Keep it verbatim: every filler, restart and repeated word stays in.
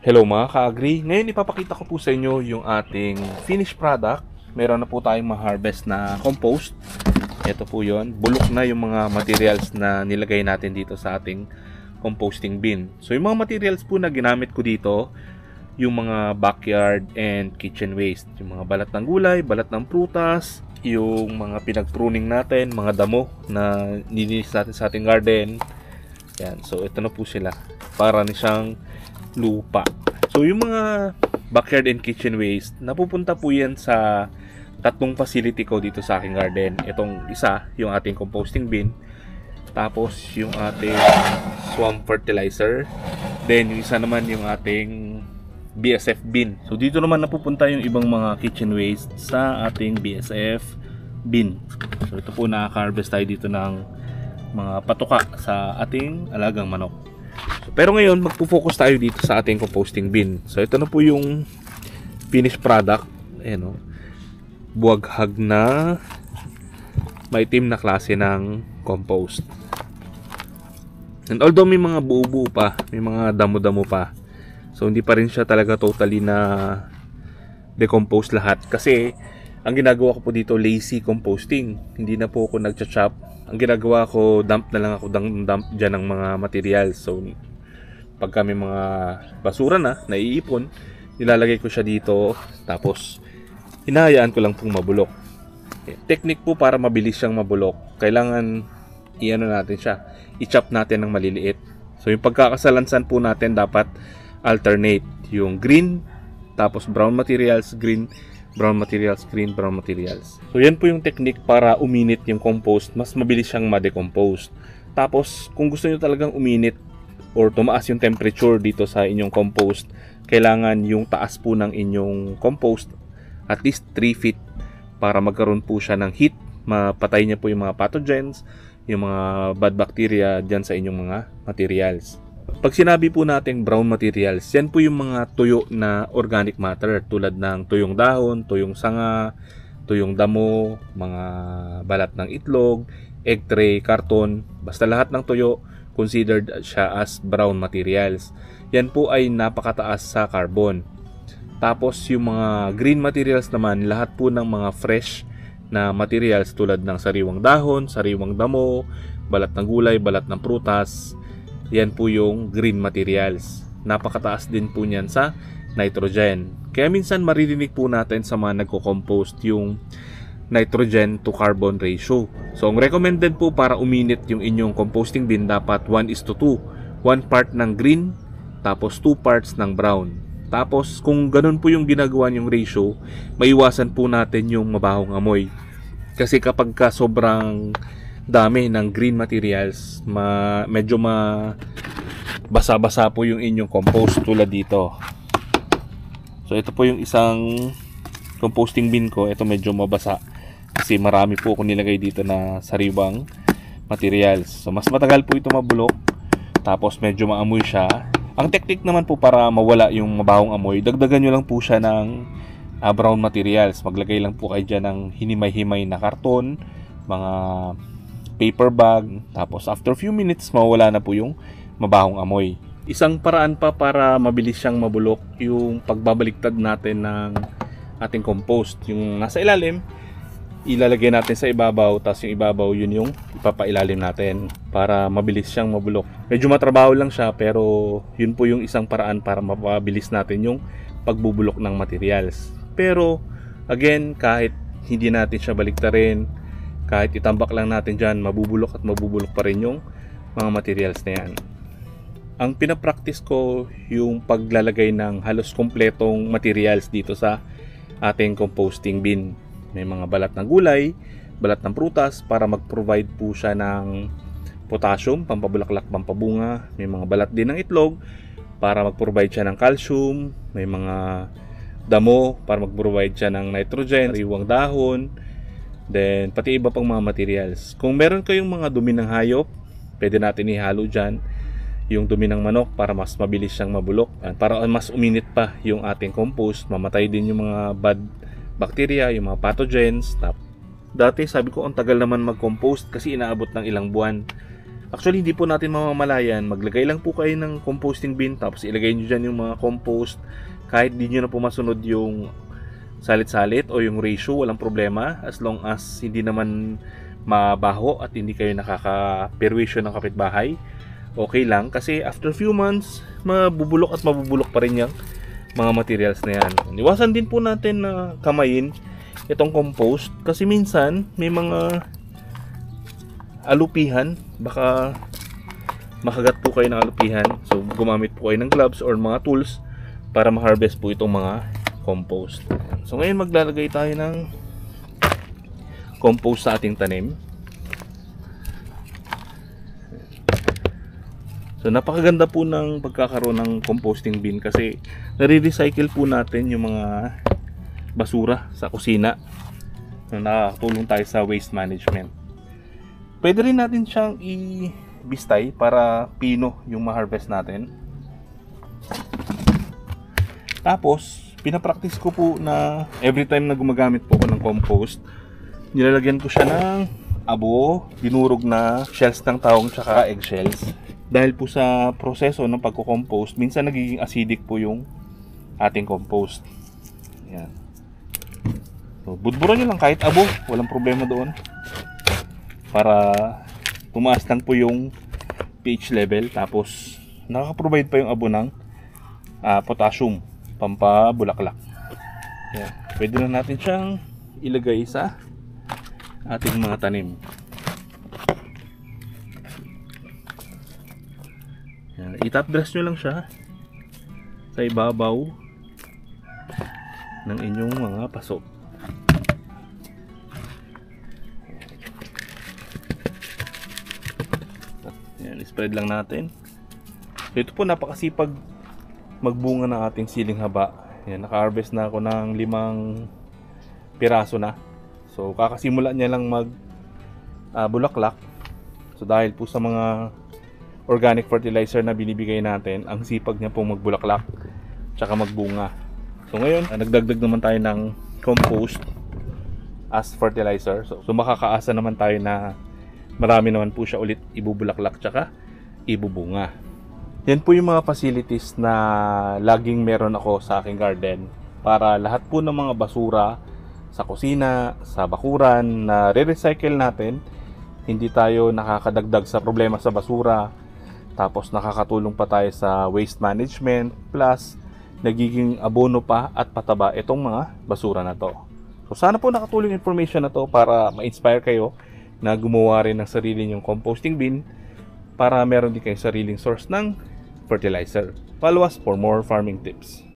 Hello mga ka-agri, ngayon ipapakita ko po sa inyo yung ating finished product. Meron na po tayong ma-harvest na compost. Ito po yon, bulok na yung mga materials na nilagay natin dito sa ating composting bin. So yung mga materials po na ginamit ko dito, yung mga backyard and kitchen waste, yung mga balat ng gulay, balat ng prutas, yung mga pinag-pruning natin, mga damo na nilinis natin sa ating garden. Yan, so ito na po sila, para na siyang lupa. So yung mga backyard and kitchen waste, napupunta po yan sa tatlong facility ko dito sa aking garden. Itong isa, yung ating composting bin, tapos yung ating swamp fertilizer, then yung isa naman yung ating B S F bin. So dito naman napupunta yung ibang mga kitchen waste sa ating B S F bin. So ito po, nakaka-harvest tayo dito ng mga patuka sa ating alagang manok. So, pero ngayon magpo-focus tayo dito sa ating composting bin. So ito na po yung finished product. Ayan o, buwaghag na maitim na klase ng compost. And although may mga buo-buo pa, may mga damo-damo pa, so hindi pa rin siya talaga totally na decompose lahat. Kasi ang ginagawa ko po dito, lazy composting. Hindi na po ako nagcha-chop. Ang ginagawa ko, dump na lang ako dump dyan ng mga materials. So pagka may mga basura na naiipon, nilalagay ko siya dito, tapos hinahayaan ko lang pong mabulok. Technique po para mabilis siyang mabulok, kailangan i-ano natin siya, i-chop natin ng maliliit. So yung pagkakasalansan po natin dapat alternate, yung green tapos brown materials, green, brown materials, green, brown materials. So yan po yung technique para uminit yung compost, mas mabilis siyang ma-decompose. Tapos kung gusto niyo talagang uminit or tumaas yung temperature dito sa inyong compost, kailangan yung taas po ng inyong compost at least three feet para magkaroon po siya ng heat, mapatay niya po yung mga pathogens, yung mga bad bacteria dyan sa inyong mga materials. Pag sinabi po natin brown materials, yan po yung mga tuyo na organic matter tulad ng tuyong dahon, tuyong sanga, tuyong damo, mga balat ng itlog, egg tray, karton, basta lahat ng tuyo considered siya as brown materials. Yan po ay napakataas sa carbon. Tapos yung mga green materials naman, lahat po ng mga fresh na materials tulad ng sariwang dahon, sariwang damo, balat ng gulay, balat ng prutas, yan po yung green materials. Napakataas din po niyan sa nitrogen. Kaya minsan maririnig po natin sa mga nagko-compost yung nitrogen to carbon ratio. So ang recommended po para uminit yung inyong composting bin, dapat one is to two. one part ng green, tapos two parts ng brown. Tapos kung ganun po yung ginagawa yung ratio, maiwasan po natin yung mabahong amoy. Kasi kapag ka sobrang dami ng green materials, ma medyo ma basa-basa po yung inyong compost tulad dito. So ito po yung isang composting bin ko. Ito medyo mabasa kasi marami po ako nilagay dito na sariwang materials. So mas matagal po ito mabulok, tapos medyo maamoy siya. Ang technique naman po para mawala yung mabahong amoy, dagdagan nyo lang po siya ng uh, brown materials. Maglagay lang po kayo dyan ng hinimay-himay na karton, mga paper bag, tapos after few minutes mawala na po yung mabahong amoy. Isang paraan pa para mabilis siyang mabulok, yung pagbabaliktad natin ng ating compost. Yung nasa ilalim, ilalagay natin sa ibabaw, tapos yung ibabaw yun yung ipapailalim natin para mabilis siyang mabulok. Medyo matrabaho lang siya, pero yun po yung isang paraan para mapabilis natin yung pagbubulok ng materials. Pero again, kahit hindi natin siya baliktarin, kahit itambak lang natin dyan, mabubulok at mabubulok pa rin yung mga materials na yan. Ang pinapractice ko yung paglalagay ng halos kompletong materials dito sa ating composting bin. May mga balat ng gulay, balat ng prutas para mag-provide po siya ng potassium, pampabulaklak, pampabunga. May mga balat din ng itlog para mag-provide siya ng calcium. May mga damo para mag-provide siya ng nitrogen, sariwang dahon, then pati iba pang mga materials. Kung meron kayong mga dumi ng hayop, pwede natin ihalo dyan yung dumi ng manok para mas mabilis siyang mabulok, para mas uminit pa yung ating compost, mamatay din yung mga bad bacteria, yung mga pathogens. Dati sabi ko ang tagal naman mag-compost kasi inaabot ng ilang buwan. Actually, hindi po natin mamamalayan. Maglagay lang po kayo ng composting bin, tapos ilagay nyo dyan yung mga compost. Kahit di nyo na po masunod yung salit-salit o yung ratio, walang problema. As long as hindi naman mabaho at hindi kayo nakaka-perwisyo ng kapitbahay, okay lang. Kasi after few months, mabubulok at mabubulok pa rin yung mga materials na yan. Iwasan din po natin na kamayin itong compost. Kasi minsan, may mga alupihan, baka makagat po kayo ng alupihan. So gumamit po kayo ng gloves or mga tools para ma-harvest po itong mga compost. So ngayon maglalagay tayo ng compost sa ating tanim. So napakaganda po ng pagkakaroon ng composting bin kasi nare-recycle po natin yung mga basura sa kusina. So nakakatulong tayo sa waste management. Pwede rin natin siyang i-bistay para pino yung ma-harvest natin. Tapos, pinapractice ko po na every time na gumagamit po ako ng compost, nilalagyan ko siya ng abo, dinurog na shells ng taong tsaka eggshells. Dahil po sa proseso ng pagko-compost, minsan nagiging acidic po yung ating compost. Yan. So, budburan nyo lang kahit abo, walang problema doon. Para tumaas lang po yung pH level. Tapos nakaka-provide pa yung abo ng uh, potassium pampabulaklak. Yan. Pwede na natin siyang ilagay sa ating mga tanim. Yan. I-top dress nyo lang siya sa ibabaw ng inyong mga paso. Yan, spread lang natin. So, ito po napakasipag magbunga ng ating siling haba. Yan, naka-harvest na ako ng limang piraso na. So kakasimula niya lang mag uh, bulaklak. So dahil po sa mga organic fertilizer na binibigay natin, ang sipag niya pong magbulaklak tsaka magbunga. So ngayon, uh, nagdagdag naman tayo ng compost as fertilizer. So, so makakaasa naman tayo na marami naman po siya ulit ibubulaklak tsaka ibubunga. Yan po yung mga facilities na laging meron ako sa aking garden para lahat po ng mga basura sa kusina, sa bakuran na re-recycle natin, hindi tayo nakakadagdag sa problema sa basura, tapos nakakatulong pa tayo sa waste management, plus nagiging abono pa at pataba itong mga basura na to. So sana po nakatulong information na to para ma-inspire kayo na gumawa rin ng sarili nyong composting bin para meron din kayong sariling source ng fertilizer. Follow us for more farming tips.